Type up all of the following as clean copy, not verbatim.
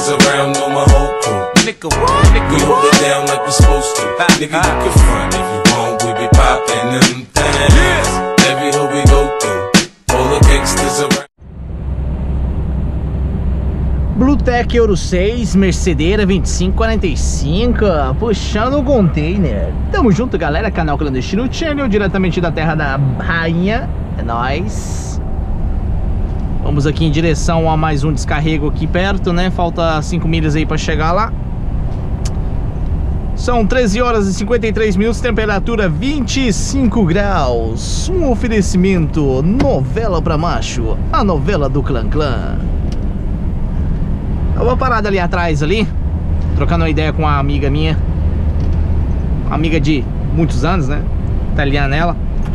gangsters around, know my whole crew. Nigga, we hold it down like we supposed to. Nigga, you can front if you want, we be poppin' them things. Every hoe we go through, all the gangsters around. Bluetech Euro 6, Mercedeira 2545, puxando o container. Tamo junto, galera, canal Clandestino Channel, diretamente da terra da rainha. É nóis. Vamos aqui em direção a mais um descarrego aqui perto, né? Falta 5 milhas aí pra chegar lá. São 13 horas e 53 minutos, temperatura 25 graus. Um oferecimento novela pra macho, a novela do Clã Clã. Eu vou parar ali atrás ali, trocando uma ideia com uma amiga minha, uma amiga de muitos anos, né? Italiana ela.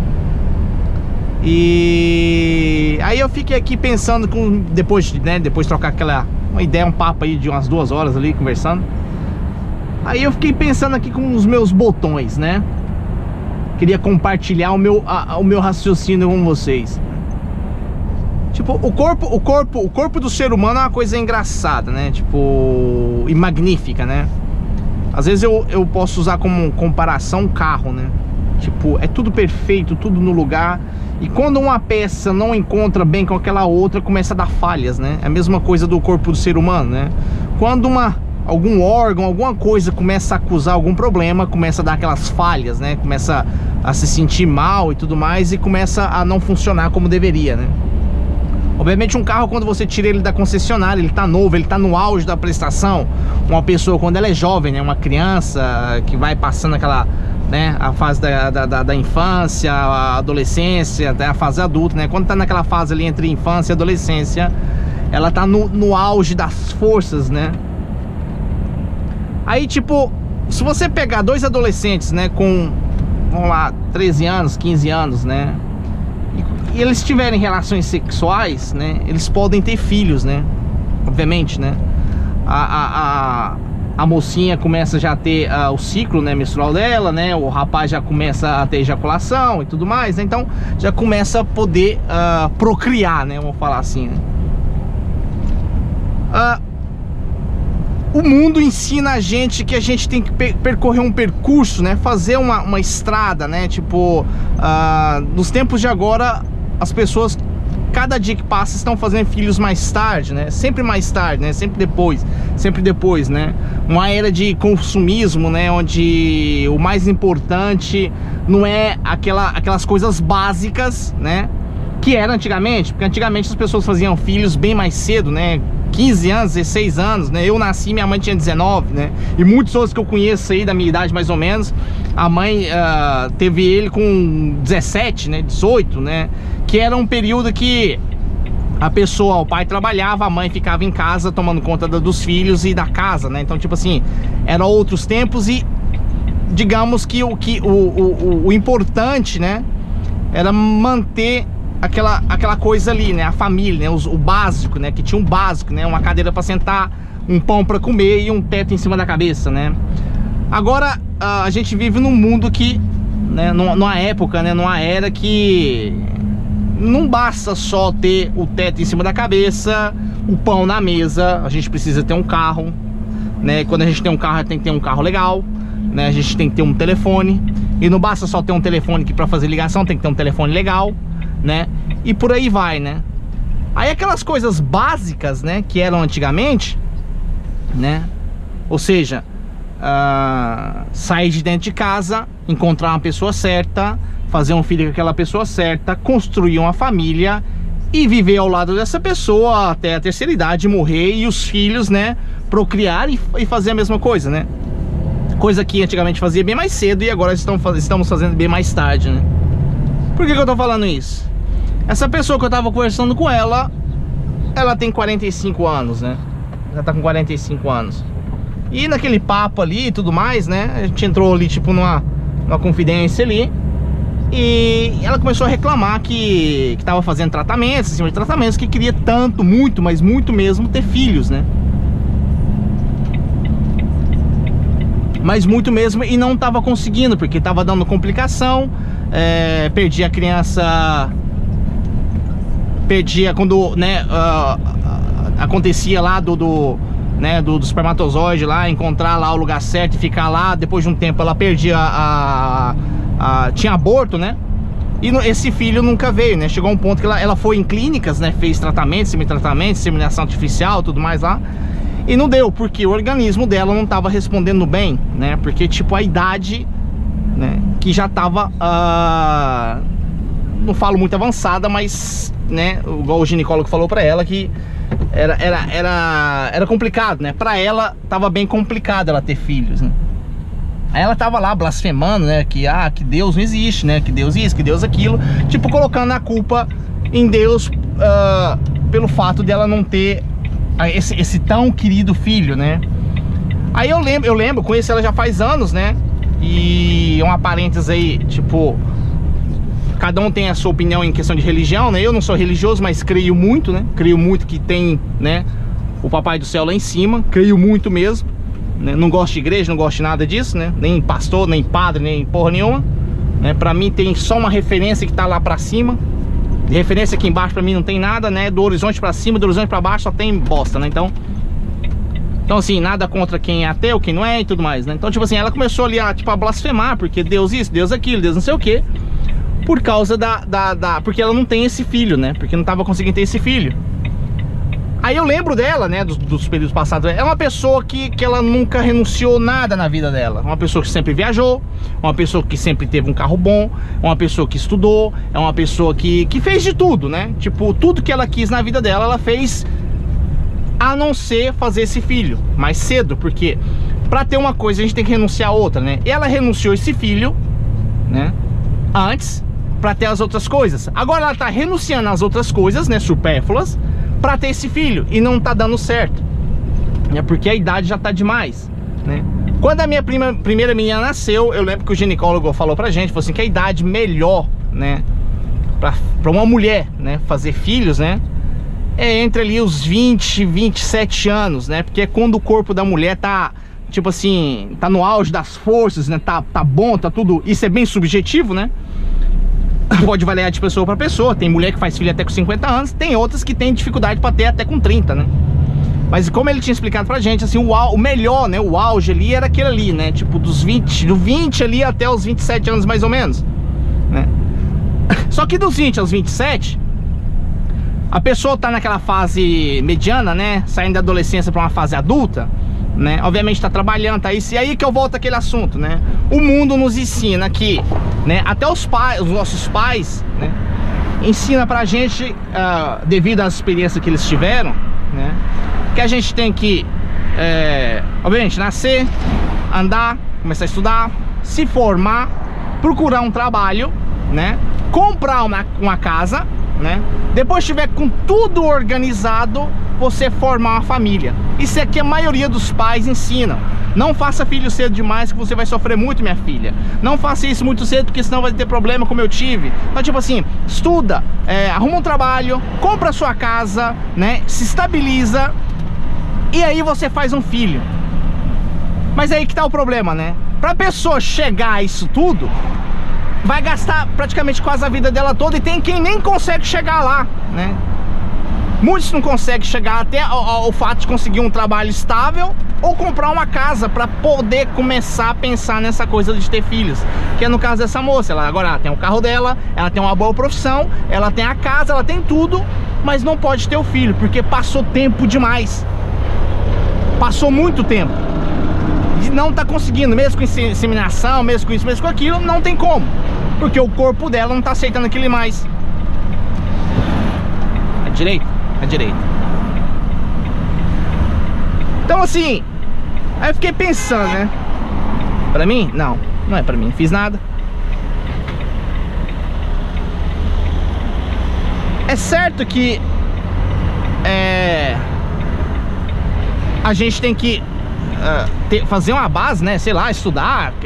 E aí eu fiquei aqui pensando depois de trocar uma ideia, um papo aí de umas 2 horas ali conversando. Aí eu fiquei pensando aqui com os meus botões, né? Queria compartilhar o meu raciocínio com vocês. Tipo, o corpo do ser humano é uma coisa engraçada, né? Tipo, e magnífica, né? Às vezes eu posso usar como comparação um carro, né? Tipo, é tudo perfeito, tudo no lugar. E quando uma peça não encontra bem com aquela outra, começa a dar falhas, né? É a mesma coisa do corpo do ser humano, né? Quando algum órgão, alguma coisa começa a acusar algum problema, começa a dar aquelas falhas, né? Começa a se sentir mal e tudo mais, e começa a não funcionar como deveria, né? Obviamente um carro, quando você tira ele da concessionária, ele tá novo, ele tá no auge da prestação. Uma pessoa, quando ela é jovem, né, uma criança que vai passando aquela, né, a fase da infância, a adolescência, até a fase adulta, né? Quando tá naquela fase ali entre infância e adolescência, ela tá no auge das forças, né? Aí, tipo, se você pegar 2 adolescentes, né, com, vamos lá, 13 anos, 15 anos, né, e eles tiverem relações sexuais, né, eles podem ter filhos, né, obviamente, né. A mocinha começa já a ter o ciclo, né, menstrual dela, né, o rapaz já começa a ter ejaculação e tudo mais, né, então já começa a poder procriar, né, vamos falar assim, né. O mundo ensina a gente que a gente tem que percorrer um percurso, né? Fazer uma estrada, né? Tipo, nos tempos de agora, as pessoas, cada dia que passa, estão fazendo filhos mais tarde, né? Sempre mais tarde, né? Sempre depois, né? Uma era de consumismo, né? Onde o mais importante não é aquelas coisas básicas, né? Que era antigamente, porque antigamente as pessoas faziam filhos bem mais cedo, né? 15 anos, 16 anos, né? Eu nasci, minha mãe tinha 19, né? E muitos outros que eu conheço aí da minha idade mais ou menos, a mãe teve ele com 17, né? 18, né? Que era um período que o pai trabalhava, a mãe ficava em casa tomando conta dos filhos e da casa, né? Então, tipo assim, eram outros tempos e digamos que o importante, né? Era manter aquela coisa ali, né? A família, né? O básico, né? Que tinha um básico, né? Uma cadeira para sentar, um pão para comer e um teto em cima da cabeça, né? Agora a gente vive num mundo que, né? Numa época, né? Numa era que não basta só ter o teto em cima da cabeça, o pão na mesa. A gente precisa ter um carro, né? Quando a gente tem um carro, tem que ter um carro legal, né? A gente tem que ter um telefone. E não basta só ter um telefone que para fazer ligação, tem que ter um telefone legal, né? E por aí vai, né? Aí aquelas coisas básicas, né, que eram antigamente, né? Ou seja, sair de dentro de casa, encontrar uma pessoa certa, fazer um filho com aquela pessoa certa, construir uma família e viver ao lado dessa pessoa até a terceira idade, morrer e os filhos, né, procriar e fazer a mesma coisa, né? Coisa que antigamente fazia bem mais cedo e agora estamos fazendo bem mais tarde, né? Por que eu tô falando isso? Essa pessoa que eu tava conversando com ela tem 45 anos, né? Já tá com 45 anos. E naquele papo ali e tudo mais, né? A gente entrou ali, tipo, numa confidência ali. E ela começou a reclamar que tava fazendo tratamentos, em cima de tratamentos, que queria tanto, muito, mas muito mesmo, ter filhos, né? Mas muito mesmo, e não tava conseguindo, porque tava dando complicação. Perdi a criança... Perdia quando, né, acontecia lá né, do espermatozoide lá, encontrar lá o lugar certo e ficar lá. Depois de um tempo ela perdia tinha aborto, né? E esse filho nunca veio, né? Chegou um ponto que ela foi em clínicas, né? Fez tratamento, semi-tratamento, inseminação artificial, tudo mais lá. E não deu, porque o organismo dela não estava respondendo bem, né? Porque, tipo, a idade, né? Que já estava, não falo muito avançada, mas, né? Igual o ginecólogo falou pra ela que era complicado, né? Pra ela, tava bem complicado ela ter filhos, né? Aí ela tava lá blasfemando, né? Que Deus não existe, né? Que Deus isso, que Deus aquilo. Tipo, colocando a culpa em Deus pelo fato dela não ter esse tão querido filho, né? Aí eu lembro, conheci ela já faz anos, né? E uma parênteses aí, tipo, cada um tem a sua opinião em questão de religião, né? Eu não sou religioso, mas creio muito, né? Creio muito que tem, né, o Papai do Céu lá em cima. Creio muito mesmo, né? Não gosto de igreja, não gosto de nada disso, né? Nem pastor, nem padre, nem porra nenhuma, né? Pra mim tem só uma referência que tá lá pra cima. De referência aqui embaixo pra mim não tem nada, né? Do horizonte pra cima, do horizonte pra baixo só tem bosta, né? Então assim, nada contra quem é ateu, quem não é e tudo mais, né? Então, tipo assim, ela começou ali a blasfemar, porque Deus isso, Deus aquilo, Deus não sei o quê, por causa porque ela não tem esse filho, né? Porque não tava conseguindo ter esse filho. Aí eu lembro dela, né, dos períodos passados. É uma pessoa que ela nunca renunciou nada na vida dela. Uma pessoa que sempre viajou, uma pessoa que sempre teve um carro bom, uma pessoa que estudou, é uma pessoa que fez de tudo, né? Tipo, tudo que ela quis na vida dela, ela fez, a não ser fazer esse filho mais cedo, porque pra ter uma coisa a gente tem que renunciar a outra, né? Ela renunciou esse filho, né, antes, pra ter as outras coisas. Agora ela tá renunciando às outras coisas, né, supérfluas, pra ter esse filho, e não tá dando certo, né? Porque a idade já tá demais, né? Quando a minha primeira menina nasceu, eu lembro que o ginecólogo falou pra gente, falou assim, que a idade melhor, né, pra uma mulher, né, fazer filhos, né, é entre ali os 20, 27 anos, né? Porque é quando o corpo da mulher tá, tipo assim, tá no auge das forças, né? Tá bom, tá tudo... Isso é bem subjetivo, né? Pode variar de pessoa pra pessoa. Tem mulher que faz filho até com 50 anos, tem outras que tem dificuldade pra ter até com 30, né? Mas como ele tinha explicado pra gente, assim, o melhor, né? O auge ali era aquele ali, né? Tipo, do 20 ali até os 27 anos mais ou menos, né? Só que dos 20 aos 27... a pessoa tá naquela fase mediana, né? Saindo da adolescência para uma fase adulta, né? Obviamente tá trabalhando, tá isso. E aí que eu volto àquele assunto, né? O mundo nos ensina que, né? Até os nossos pais, né, ensina pra gente, devido às experiências que eles tiveram, né, que a gente tem que, obviamente, nascer, andar, começar a estudar, se formar, procurar um trabalho, né? Comprar uma casa, né? Depois tiver com tudo organizado, você formar uma família. Isso é que a maioria dos pais ensinam. Não faça filho cedo demais, que você vai sofrer muito, minha filha. Não faça isso muito cedo, porque senão vai ter problema como eu tive. Então, tipo assim, estuda, arruma um trabalho, compra a sua casa, né? Se estabiliza, e aí você faz um filho. Mas aí que tá o problema, né? Pra pessoa chegar a isso tudo, vai gastar praticamente quase a vida dela toda. E tem quem nem consegue chegar lá, né? Muitos não conseguem chegar até ao fato de conseguir um trabalho estável ou comprar uma casa para poder começar a pensar nessa coisa de ter filhos. Que é no caso dessa moça. Ela agora tem o carro dela, ela tem uma boa profissão, ela tem a casa, ela tem tudo, mas não pode ter o filho, porque passou tempo demais. Passou muito tempo. E não tá conseguindo, mesmo com inseminação, mesmo com isso, mesmo com aquilo, não tem como. Porque o corpo dela não tá aceitando aquilo mais. À direita? À direita. Então assim, aí eu fiquei pensando, né? Pra mim? Não, não é pra mim, não fiz nada. É certo que a gente tem que fazer uma base, né? Sei lá, estudar,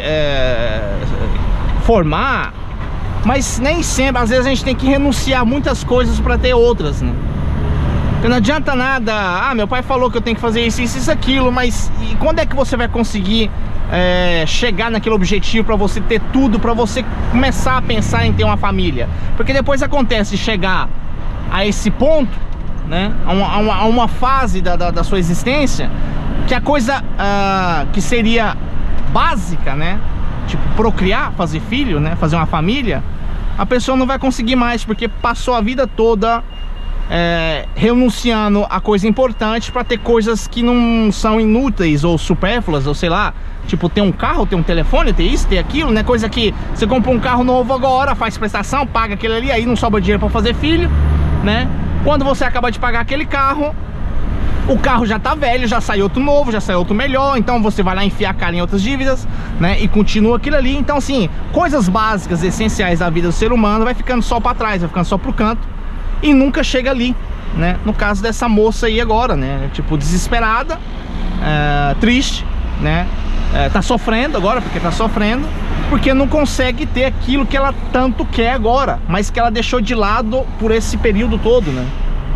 formar. Mas nem sempre, às vezes a gente tem que renunciar a muitas coisas para ter outras, né? Porque não adianta nada, meu pai falou que eu tenho que fazer isso, isso, aquilo, mas e quando é que você vai conseguir chegar naquele objetivo para você ter tudo, para você começar a pensar em ter uma família? Porque depois acontece de chegar a esse ponto, né, a uma fase da sua existência que a coisa que seria básica, né, tipo procriar, fazer filho, né, fazer uma família, a pessoa não vai conseguir mais, porque passou a vida toda renunciando a coisa importante para ter coisas que não são inúteis ou supérfluas, ou sei lá, tipo ter um carro, ter um telefone, ter isso, ter aquilo, né? Coisa que você compra um carro novo agora, faz prestação, paga aquele ali, aí não sobra dinheiro para fazer filho, né? Quando você acaba de pagar aquele carro, o carro já tá velho, já saiu outro novo, já saiu outro melhor, então você vai lá enfiar a cara em outras dívidas, né? E continua aquilo ali. Então assim, coisas básicas, essenciais da vida do ser humano vai ficando só para trás, vai ficando só pro canto e nunca chega ali, né? No caso dessa moça aí agora, né? Tipo, desesperada, triste, né? Tá sofrendo agora, porque não consegue ter aquilo que ela tanto quer agora, mas que ela deixou de lado por esse período todo, né?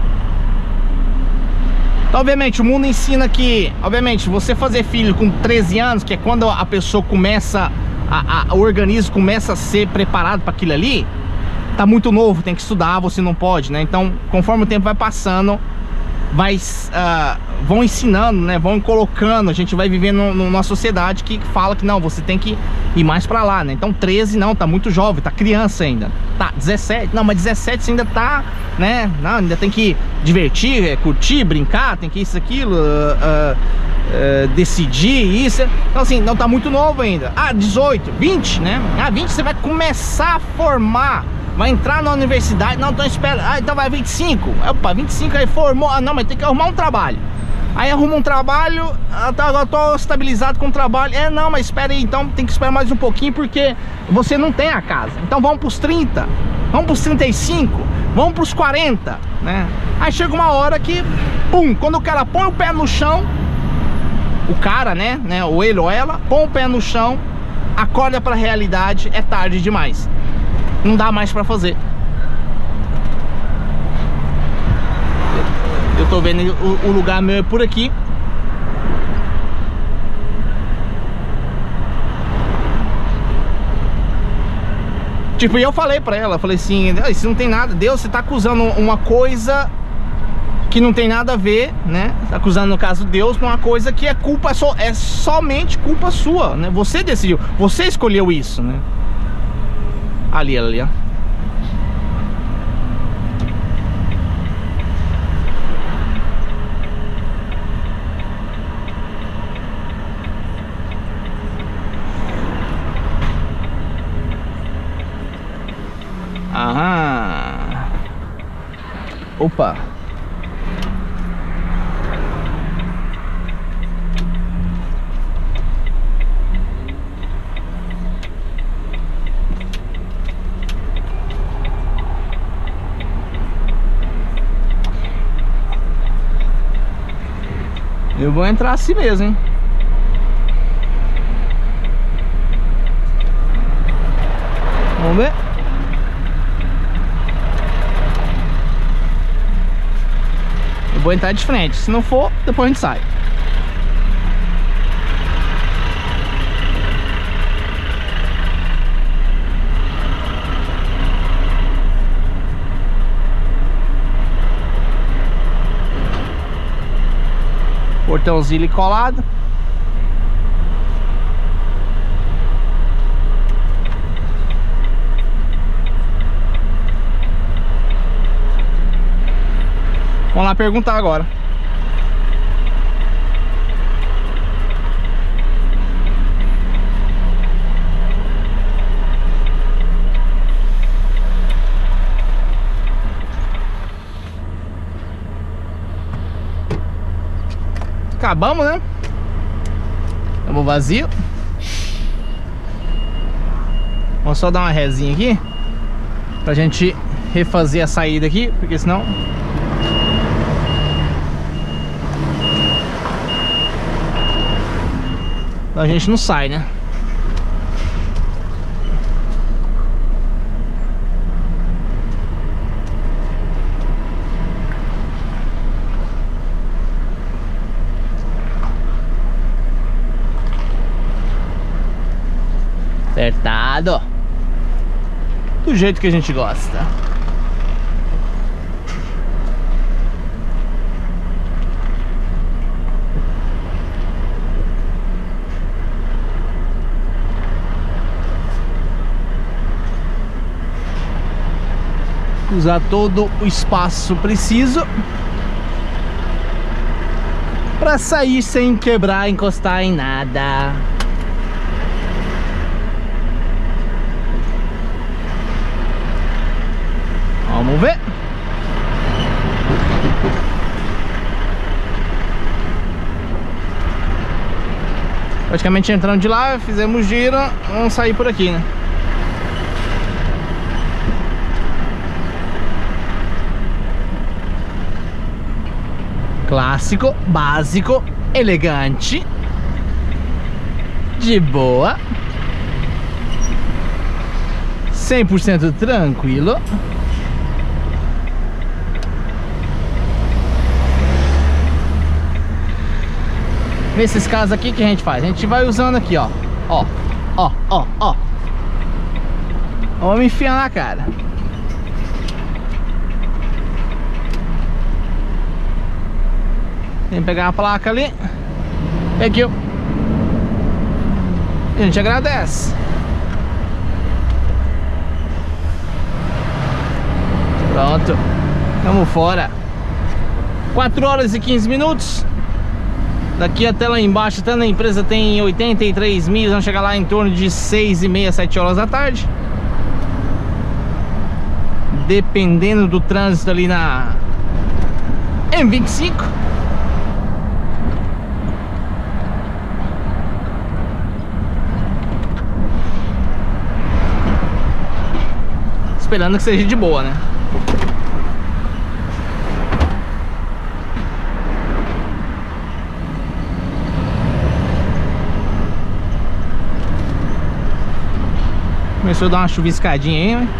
Então, obviamente, o mundo ensina que, obviamente, você fazer filho com 13 anos, que é quando a pessoa começa, o organismo começa a ser preparado para aquilo ali, tá muito novo, tem que estudar, você não pode, né? Então, conforme o tempo vai passando, vão ensinando, né? Vão colocando, a gente vai vivendo numa sociedade que fala que não, você tem que ir mais pra lá, né? Então 13 não, tá muito jovem, tá criança ainda. Tá, 17, não, mas 17 você ainda tá, né? Não, ainda tem que divertir, curtir, brincar, tem que isso, aquilo, decidir isso. Então assim, não tá muito novo ainda. 18, 20, né? 20 você vai começar a formar, vai entrar na universidade, não, então espera, então vai 25, opa, 25 aí formou, não, mas tem que arrumar um trabalho. Aí arruma um trabalho, agora tô estabilizado com o trabalho, não, mas espera aí, então tem que esperar mais um pouquinho, porque você não tem a casa. Então vamos pros 30, vamos pros 35, vamos pros 40, né? Aí chega uma hora que, pum, quando o cara põe o pé no chão, o cara, né, ou ele ou ela, põe o pé no chão, acorda pra realidade, é tarde demais. Não dá mais pra fazer. Eu tô vendo o lugar meu é por aqui. Tipo, e eu falei pra ela, falei assim, isso não tem nada, Deus, você tá acusando uma coisa que não tem nada a ver, né? Tá acusando, no caso, Deus por uma coisa que é somente culpa sua, né? Você decidiu, você escolheu isso, né? Ali, ó. Aham. Opa. Eu vou entrar assim mesmo, hein? Vamos ver. Eu vou entrar de frente. Se não for, depois a gente sai. Portãozinho ali colado. Vamos lá perguntar agora. Acabamos, né? Estamos vazio. Vamos só dar uma resinha aqui pra gente refazer a saída aqui, porque senão a gente não sai, né? Acertado. Do jeito que a gente gosta. Usar todo o espaço preciso para sair sem quebrar, encostar em nada. Vamos ver. Praticamente entrando de lá, fizemos giro, vamos sair por aqui, né? Clássico, básico, elegante, de boa, 100% tranquilo. Nesses casos aqui, que a gente faz? A gente vai usando aqui, ó. Ó, ó, ó, ó. Vamos enfiar na cara. Tem que pegar a placa ali. E aqui, ó. A gente agradece. Pronto. Vamos fora. 4 horas e 15 minutos. Daqui até lá embaixo, até na empresa, tem 83 milhas. Vamos chegar lá em torno de 6h30, 7 horas da tarde. Dependendo do trânsito ali na M25. Esperando que seja de boa, né? Começou a dar uma chuviscadinha aí, né?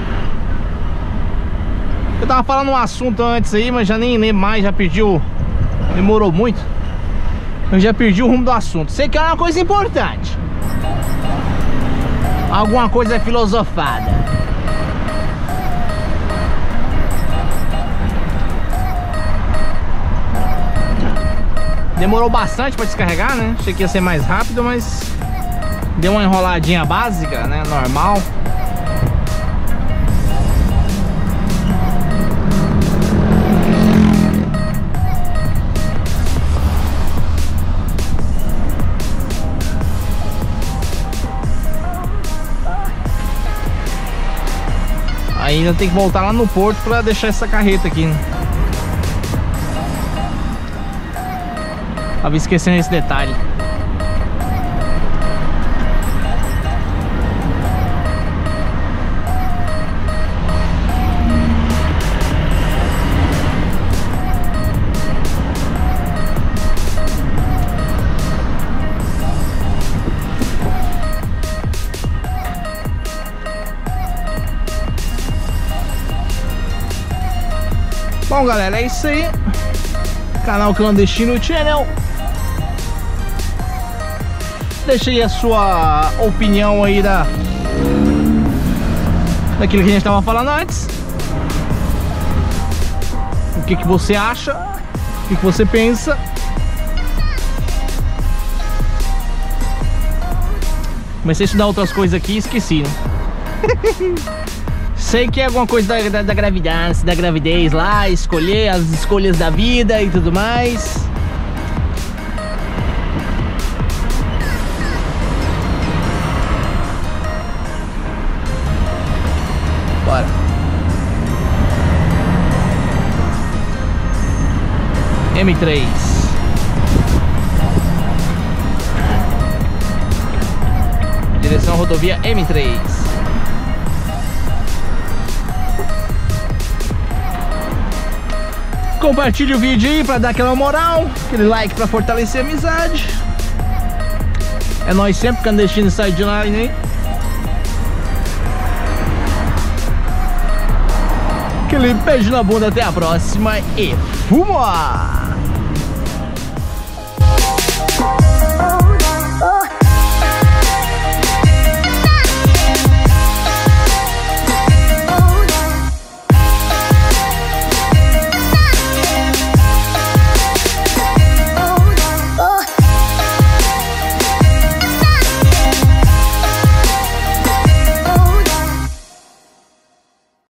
Eu tava falando um assunto antes aí, mas já nem lembro mais, já perdi o... Demorou muito. Eu já perdi o rumo do assunto. Sei que é uma coisa importante. Alguma coisa filosofada. Demorou bastante pra descarregar, né? Achei que ia ser mais rápido, mas... Deu uma enroladinha básica, né? Normal. Ainda tem que voltar lá no porto pra deixar essa carreta aqui, né? Tava esquecendo esse detalhe. Bom, galera, é isso aí. Canal Clandestino Channel. Deixa aí a sua opinião aí daquilo que a gente estava falando antes. O que você acha? O que você pensa? Comecei a estudar outras coisas aqui e esqueci, né? Sei que é alguma coisa da gravidez, da gravidez lá, escolher as escolhas da vida e tudo mais. Bora. M3. Direção rodovia M3. Compartilhe o vídeo aí pra dar aquela moral, aquele like pra fortalecer a amizade. É nóis sempre, Clandestino Sideline aí. Aquele beijo na bunda, até a próxima e fuma!